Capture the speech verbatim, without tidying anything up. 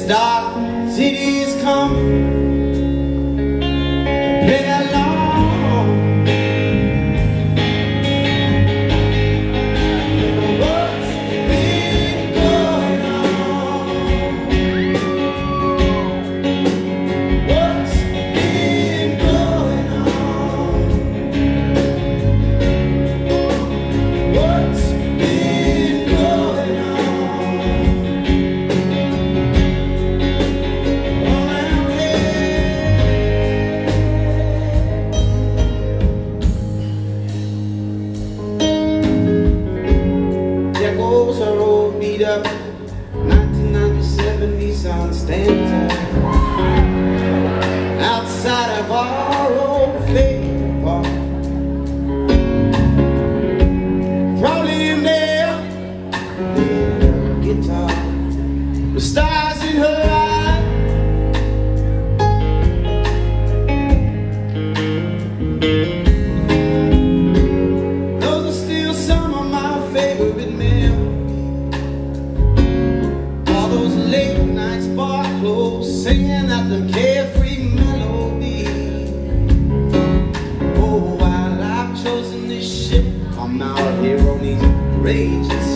dark cities come to play along. What's been going on? What's been going on? What's been going on? Goes her old beat up nineteen ninety-seven Nissan Stanton outside of our old favorite park. Probably in there playing her guitar with stars in her eyes. Those are still some of my favorite men. Late nights bar closed, singing out the carefree melody. Oh, while I've chosen this ship, I'm out here on these raging